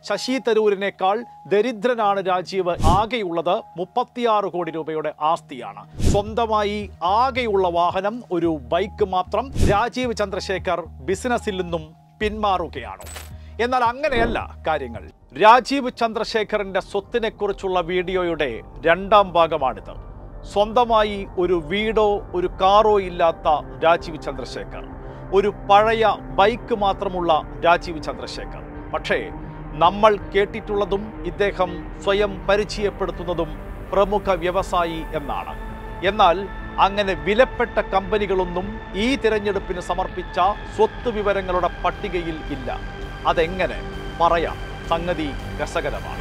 ശശി തരൂരിനേക്കാൾ ദരിദ്രനാണ് രാജീവ്. ആകെയുള്ളത് 36 കോടി രൂപയുടെ ആസ്തിയാണ്. സ്വന്തമായി ആകെയുള്ള വാഹനം ഒരു ബൈക്ക് മാത്രം. രാജീവ് ചന്ദ്രശേഖർ ബിസിനസ്സിൽ നിന്നും പിന്മാറുകയാണ്. എന്നാൽ അങ്ങനെയല്ല കാര്യങ്ങൾ. രാജീവ് ചന്ദ്രശേഖറിന്റെ സ്വത്തിനെക്കുറിച്ചുള്ള വീഡിയോയുടെ 2ാം ഭാഗമാണിത്. സ്വന്തമായി ഒരു വീടോ ഒരു കാറോ ഇല്ലാത്ത രാജീവ് ചന്ദ്രശേഖർ, ഒരു പഴയ ബൈക്ക് മാത്രമുള്ള രാജീവ് ചന്ദ്രശേഖർ. പക്ഷേ നമ്മൾ കേട്ടിട്ടുള്ളതും ഇദ്ദേഹം സ്വയം പരിചയപ്പെടുത്തുന്നതും പ്രമുഖ വ്യവസായി എന്നാണ്. എന്നാൽ അങ്ങനെ വിലപ്പെട്ട കമ്പനികളൊന്നും ഈ തിരഞ്ഞെടുപ്പിന് സമർപ്പിച്ച സ്വത്ത് വിവരങ്ങളുടെ പട്ടികയിൽ ഇല്ല. അതെങ്ങനെ പറയാം? സംഗതി രസകരമാണ്.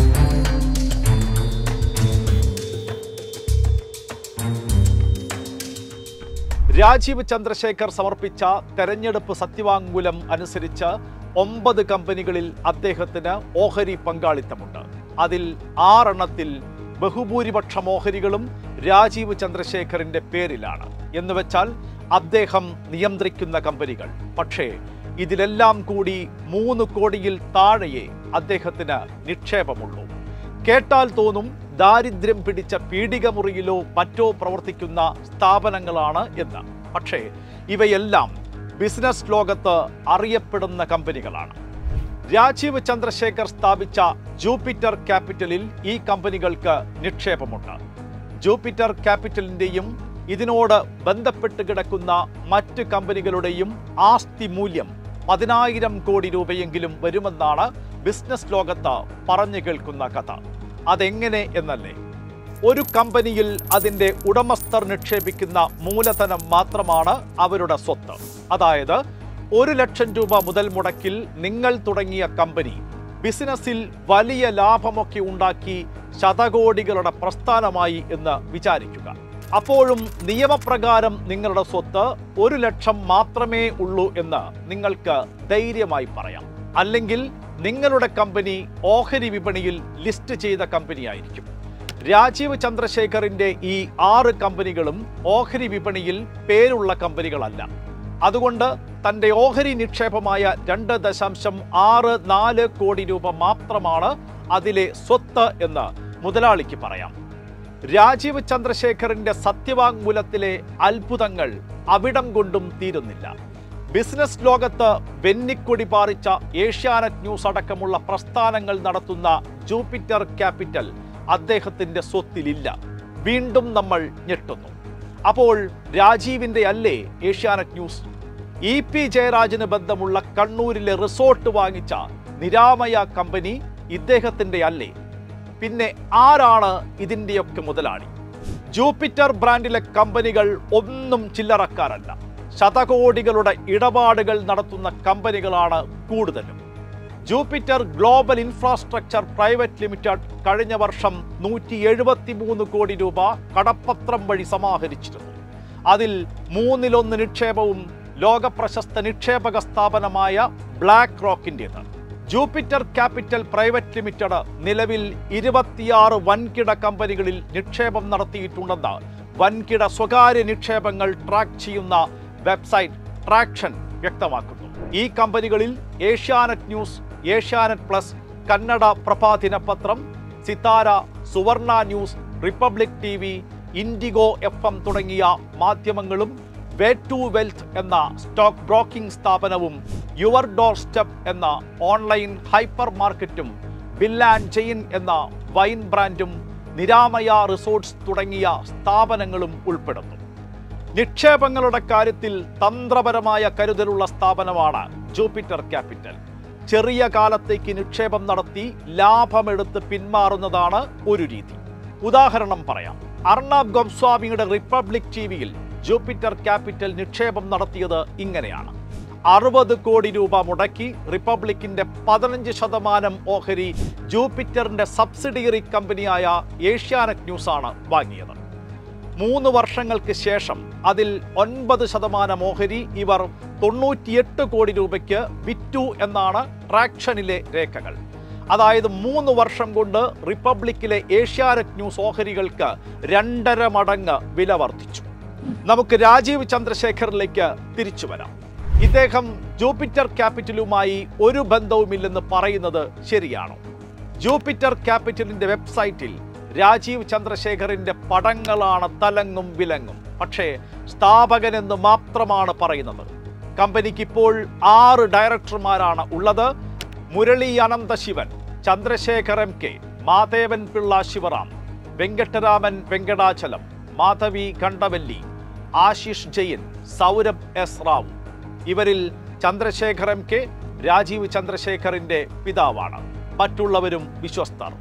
രാജീവ് ചന്ദ്രശേഖർ സമർപ്പിച്ച തെരഞ്ഞെടുപ്പ് സത്യവാങ്മൂലം അനുസരിച്ച് 9 കമ്പനികളിൽ അദ്ദേഹത്തിന് ഓഹരി പങ്കാളിത്തമുണ്ട്. അതിൽ 6 എണ്ണത്തിൽ ബഹുഭൂരിപക്ഷം ഓഹരികളും രാജീവ് ചന്ദ്രശേഖറിന്റെ പേരിലാണ്. എന്നുവെച്ചാൽ അദ്ദേഹം നിയന്ത്രിക്കുന്ന കമ്പനികൾ. പക്ഷേ ഇതിലെല്ലാം കൂടി 3 കോടിയിൽ താഴെയേ അദ്ദേഹത്തിന് നിക്ഷേപമുള്ളൂ. കേട്ടാൽ തോന്നും ദാരിദ്ര്യം പിടിച്ച പീഡികമുറിയിലോ മറ്റോ പ്രവർത്തിക്കുന്ന സ്ഥാപനങ്ങളാണ് എന്ന്. പക്ഷേ ഇവയെല്ലാം ബിസിനസ് ലോകത്ത് അറിയപ്പെടുന്ന കമ്പനികളാണ്. രാജീവ് ചന്ദ്രശേഖർ സ്ഥാപിച്ച ജൂപ്പിറ്റർ ക്യാപിറ്റലിൽ ഈ കമ്പനികൾക്ക് നിക്ഷേപമുണ്ട്. ജൂപ്പിറ്റർ ക്യാപിറ്റലിൻ്റെയും ഇതിനോട് ബന്ധപ്പെട്ട് കിടക്കുന്ന മറ്റ് കമ്പനികളുടെയും ആസ്തി മൂല്യം 10,000 കോടി രൂപയെങ്കിലും വരുമെന്നാണ് ബിസിനസ് ലോകത്ത് പറഞ്ഞു കേൾക്കുന്ന കഥ. അതെങ്ങനെ എന്നല്ലേ? ഒരു കമ്പനിയിൽ അതിൻ്റെ ഉടമസ്ഥർ നിക്ഷേപിക്കുന്ന മൂലധനം മാത്രമാണ് അവരുടെ സ്വത്ത്. അതായത് 1 ലക്ഷം രൂപ മുതൽ മുടക്കിൽ നിങ്ങൾ തുടങ്ങിയ കമ്പനി ബിസിനസ്സിൽ വലിയ ലാഭമൊക്കെ ഉണ്ടാക്കി ശതകോടികളുടെ പ്രസ്ഥാനമായി എന്ന് വിചാരിക്കുക. അപ്പോഴും നിയമപ്രകാരം നിങ്ങളുടെ സ്വത്ത് 1 ലക്ഷം മാത്രമേ ഉള്ളൂ എന്ന് നിങ്ങൾക്ക് ധൈര്യമായി പറയാം. അല്ലെങ്കിൽ നിങ്ങളുടെ കമ്പനി ഓഹരി വിപണിയിൽ ലിസ്റ്റ് ചെയ്ത കമ്പനിയായിരിക്കും. രാജീവ് ചന്ദ്രശേഖറിന്റെ ഈ 6 കമ്പനികളും ഓഹരി വിപണിയിൽ പേരുള്ള കമ്പനികളല്ല. അതുകൊണ്ട് തൻ്റെ ഓഹരി നിക്ഷേപമായ 2.64 കോടി രൂപ മാത്രമാണ് അതിലെ സ്വത്ത് എന്ന് മുതലാളിക്ക് പറയാം. രാജീവ് ചന്ദ്രശേഖറിന്റെ സത്യവാങ്മൂലത്തിലെ അത്ഭുതങ്ങൾ അവിടം കൊണ്ടും തീരുന്നില്ല. ബിസിനസ് ലോകത്ത് വെന്നിക്കൊടി പാറിച്ച ഏഷ്യാനെറ്റ് ന്യൂസ് അടക്കമുള്ള പ്രസ്ഥാനങ്ങൾ നടത്തുന്ന ജൂപ്പിറ്റർ ക്യാപിറ്റൽ അദ്ദേഹത്തിന്റെ സ്വത്തിലില്ല. വീണ്ടും നമ്മൾ ഞെട്ടുന്നു. അപ്പോൾ രാജീവിന്റെ അല്ലേ ഏഷ്യാനെറ്റ് ന്യൂസ്? EP ജയരാജന് ബന്ധമുള്ള കണ്ണൂരിലെ റിസോർട്ട് വാങ്ങിച്ച നിരാമയ കമ്പനി ഇദ്ദേഹത്തിന്റെ അല്ലേ? പിന്നെ ആരാണ് ഇതിൻ്റെയൊക്കെ മുതലാളി? ജൂപ്പിറ്റർ ബ്രാൻഡിലെ കമ്പനികൾ ഒന്നും ചില്ലറക്കാരല്ല. ശതകോടികളുടെ ഇടപാടുകൾ നടത്തുന്ന കമ്പനികളാണ് കൂടുതലും. Jupiter Global Infrastructure Private Limited കഴിഞ്ഞ വർഷം 173 കോടി രൂപ കടപ്പത്രം വഴി സമാഹരിച്ചിരുന്നു. അതിൽ 1/3 നിക്ഷേപവും ലോകപ്രശസ്ത നിക്ഷേപക സ്ഥാപനമായ ബ്ലാക്ക് റോക്കിൻ്റേത്. ജൂപ്പിറ്റർ ക്യാപിറ്റൽ പ്രൈവറ്റ് ലിമിറ്റഡ് നിലവിൽ 26 വൻകിട കമ്പനികളിൽ നിക്ഷേപം നടത്തിയിട്ടുണ്ടെന്ന് വൻകിട സ്വകാര്യ നിക്ഷേപങ്ങൾ ട്രാക്ക് ചെയ്യുന്ന വെബ്സൈറ്റ് ട്രാക്ഷൻ വ്യക്തമാക്കുന്നു. ഈ കമ്പനികളിൽ ഏഷ്യാനെറ്റ് ന്യൂസ്, ഏഷ്യാനെറ്റ് പ്ലസ്, കന്നഡ പ്രഭാ ദിനപത്രം, Sitara, Suvarna News, Republic TV, Indigo FM തുടങ്ങിയ മാധ്യമങ്ങളും വേ ടു വെൽത്ത് എന്ന സ്റ്റോക്ക് ബ്രോക്കിംഗ് സ്ഥാപനവും യുവർ ഡോർ സ്റ്റെപ്പ് എന്ന ഓൺലൈൻ ഹൈപ്പർ മാർക്കറ്റും ബിൽ ആൻഡ് ചെയിൻ എന്ന വൈൻ ബ്രാൻഡും നിരാമയ റിസോർട്ട്സ് തുടങ്ങിയ സ്ഥാപനങ്ങളും ഉൾപ്പെടുന്നു. നിക്ഷേപങ്ങളുടെ കാര്യത്തിൽ തന്ത്രപരമായ കരുതലുള്ള സ്ഥാപനമാണ് ജൂപ്പിറ്റർ ക്യാപിറ്റൽ. ചെറിയ കാലത്തേക്ക് നിക്ഷേപം നടത്തി ലാഭമെടുത്ത് പിന്മാറുന്നതാണ് ഒരു രീതി. ഉദാഹരണം പറയാം. അർണബ് ഗോസ്വാമിയുടെ റിപ്പബ്ലിക് TVയിൽ ജൂപ്പിറ്റർ ക്യാപിറ്റൽ നിക്ഷേപം നടത്തിയത് ഇങ്ങനെയാണ്. 60 കോടി രൂപ മുടക്കി റിപ്പബ്ലിക്കിന്റെ 15% ഓഹരി ജൂപ്പിറ്ററിന്റെ സബ്സിഡിയറി കമ്പനിയായ ഏഷ്യാനെറ്റ് ന്യൂസാണ് വാങ്ങിയത്. 3 വർഷങ്ങൾക്ക് ശേഷം അതിൽ 9% ഓഹരി ഇവർ 98 കോടി രൂപയ്ക്ക് വിറ്റു എന്നാണ് ട്രാക്ഷനിലെ രേഖകൾ. അതായത് 3 വർഷം കൊണ്ട് റിപ്പബ്ലിക്കിലെ ഏഷ്യാനെറ്റ് ന്യൂസ് ഓഹരികൾക്ക് 2.5 മടങ്ങ് വില വർദ്ധിച്ചു. നമുക്ക് രാജീവ് ചന്ദ്രശേഖറിലേക്ക് തിരിച്ചു വരാം. ഇദ്ദേഹം ജൂപ്പിറ്റർ ക്യാപിറ്റലുമായി ഒരു ബന്ധവുമില്ലെന്ന് പറയുന്നത് ശരിയാണോ? ജൂപ്പിറ്റർ ക്യാപിറ്റലിന്റെ വെബ്സൈറ്റിൽ രാജീവ് ചന്ദ്രശേഖറിന്റെ പടങ്ങളാണ് തലങ്ങും വിലങ്ങും. പക്ഷേ സ്ഥാപകനെന്ന് മാത്രമാണ് പറയുന്നത്. കമ്പനിക്ക് ഇപ്പോൾ 6 ഡയറക്ടർമാരാണ് ഉള്ളത്. Murali അനന്തശിവൻ, Chandrasekhar MK, മാധേവൻ Pillai Sivaram, Venkataraman Venkatachalam, Madhavi ഖണ്ഡവല്ലി, Ashish Jain, Saurabh S Rao. ഇവരിൽ ചന്ദ്രശേഖർ MK രാജീവ് ചന്ദ്രശേഖറിന്റെ പിതാവാണ്. മറ്റുള്ളവരും വിശ്വസ്തർ.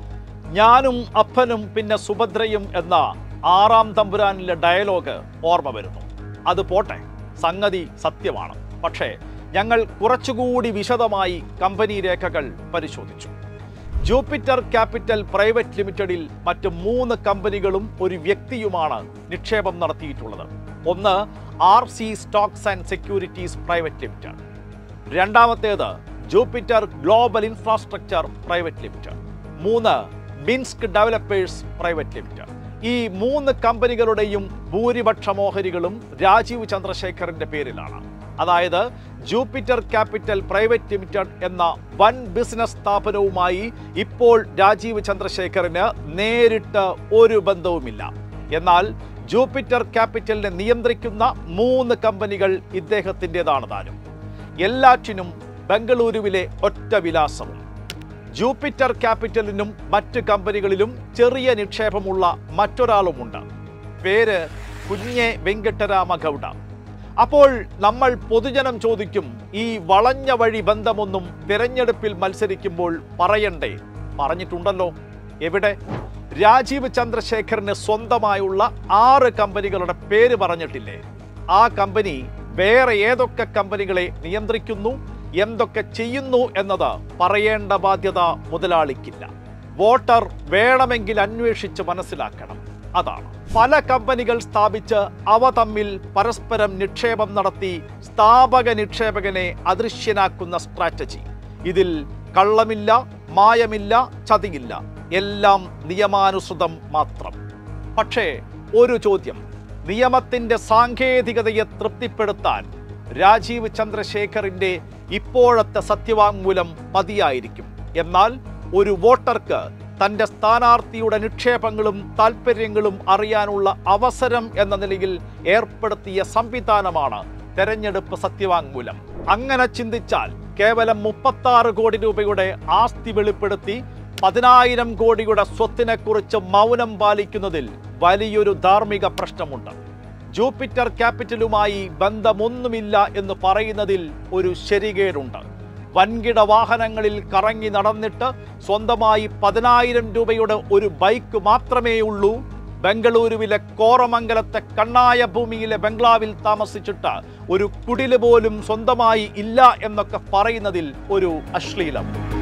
ഞാനും അപ്പനും പിന്നെ സുഭദ്രയും എന്ന 6-ാം തമ്പുരാനിലെ ഡയലോഗ് ഓർമ്മ വരുന്നു. അത് പോട്ടെ, സംഗതി സത്യമാണ്. പക്ഷേ ഞങ്ങൾ കുറച്ചുകൂടി വിശദമായി കമ്പനി രേഖകൾ പരിശോധിച്ചു. ജൂപ്പിറ്റർ ക്യാപിറ്റൽ പ്രൈവറ്റ് ലിമിറ്റഡിൽ മറ്റ് 3 കമ്പനികളും ഒരു വ്യക്തിയുമാണ് നിക്ഷേപം നടത്തിയിട്ടുള്ളത്. ഒന്ന് RC Stocks and Securities Private Limited, രണ്ടാമത്തേത് Jupiter Global Infrastructure Private Limited, 3 Minsk Developers Private Limited. ഈ 3 കമ്പനികളുടെയും ഭൂരിപക്ഷ ഓഹരികളും രാജീവ് ചന്ദ്രശേഖറിന്റെ പേരിലാണ്. അതായത് ജൂപ്പിറ്റർ ക്യാപിറ്റൽ പ്രൈവറ്റ് ലിമിറ്റഡ് എന്ന വൻ ബിസിനസ് സ്ഥാപനവുമായി ഇപ്പോൾ രാജീവ് ചന്ദ്രശേഖറിന് നേരിട്ട് ഒരു ബന്ധവുമില്ല. എന്നാൽ ജൂപ്പിറ്റർ ക്യാപിറ്റലിനെ നിയന്ത്രിക്കുന്ന 3 കമ്പനികൾ ഇദ്ദേഹത്തിൻ്റെതാണ് താനും. എല്ലാറ്റിനും ബംഗളൂരുവിലെ ഒറ്റ വിലാസവും. ജൂപ്പിറ്റർ ക്യാപിറ്റലിനും മറ്റ് കമ്പനികളിലും ചെറിയ നിക്ഷേപമുള്ള മറ്റൊരാളുമുണ്ട്. പേര് കുഞ്ഞെ വെങ്കട്ടരാമ ഗൗഡ. അപ്പോൾ നമ്മൾ പൊതുജനം ചോദിക്കും, ഈ വളഞ്ഞ വഴി ബന്ധമൊന്നും തിരഞ്ഞെടുപ്പിൽ മത്സരിക്കുമ്പോൾ പറയണ്ടേ? പറഞ്ഞിട്ടുണ്ടല്ലോ. എവിടെ? രാജീവ് ചന്ദ്രശേഖറിന് സ്വന്തമായുള്ള 6 കമ്പനികളുടെ പേര് പറഞ്ഞിട്ടില്ലേ? ആ കമ്പനി വേറെ ഏതൊക്കെ കമ്പനികളെ നിയന്ത്രിക്കുന്നു, എന്തൊക്കെ ചെയ്യുന്നു എന്നത് പറയേണ്ട ബാധ്യത മുതലാളിക്കില്ല. വോട്ടർ വേണമെങ്കിൽ അന്വേഷിച്ച് മനസ്സിലാക്കണം. അതാണ് പല കമ്പനികൾ സ്ഥാപിച്ച് അവ തമ്മിൽ പരസ്പരം നിക്ഷേപം നടത്തി സ്ഥാപക നിക്ഷേപകനെ അദൃശ്യനാക്കുന്ന സ്ട്രാറ്റജി. ഇതിൽ കള്ളമില്ല, മായമില്ല, ചതിയില്ല. എല്ലാം നിയമാനുസൃതം മാത്രം. പക്ഷേ ഒരു ചോദ്യം, നിയമത്തിന്റെ സാങ്കേതികതയെ തൃപ്തിപ്പെടുത്താൻ രാജീവ് ചന്ദ്രശേഖറിന്റെ ഇപ്പോഴത്തെ സത്യവാങ്മൂലം മതിയായിരിക്കും. എന്നാൽ ഒരു വോട്ടർക്ക് തൻ്റെ സ്ഥാനാർത്ഥിയുടെ നിക്ഷേപങ്ങളും താൽപ്പര്യങ്ങളും അറിയാനുള്ള അവസരം എന്ന നിലയിൽ ഏർപ്പെടുത്തിയ സംവിധാനമാണ് തെരഞ്ഞെടുപ്പ് സത്യവാങ്മൂലം. അങ്ങനെ ചിന്തിച്ചാൽ കേവലം 36 കോടി രൂപയുടെ ആസ്തി വെളിപ്പെടുത്തി 10,000 കോടിയുടെ സ്വത്തിനെക്കുറിച്ച് മൗനം പാലിക്കുന്നതിൽ വലിയൊരു ധാർമ്മിക പ്രശ്നമുണ്ട്. ജൂപ്പിറ്റർ ക്യാപിറ്റലുമായി ബന്ധമൊന്നുമില്ല എന്ന് പറയുന്നതിൽ ഒരു ശരികേടുണ്ട്. വൻകിട വാഹനങ്ങളിൽ കറങ്ങി നടന്നിട്ട് സ്വന്തമായി 10,000 രൂപയുടെ ഒരു ബൈക്ക് മാത്രമേ ഉള്ളൂ. ബംഗളൂരുവിലെ കോറമംഗലത്തെ കണ്ണായ ഭൂമിയിലെ ബംഗ്ലാവിൽ താമസിച്ചിട്ട് ഒരു കുടില് പോലും സ്വന്തമായി ഇല്ല എന്നൊക്കെ പറയുന്നതിൽ ഒരു അശ്ലീലം.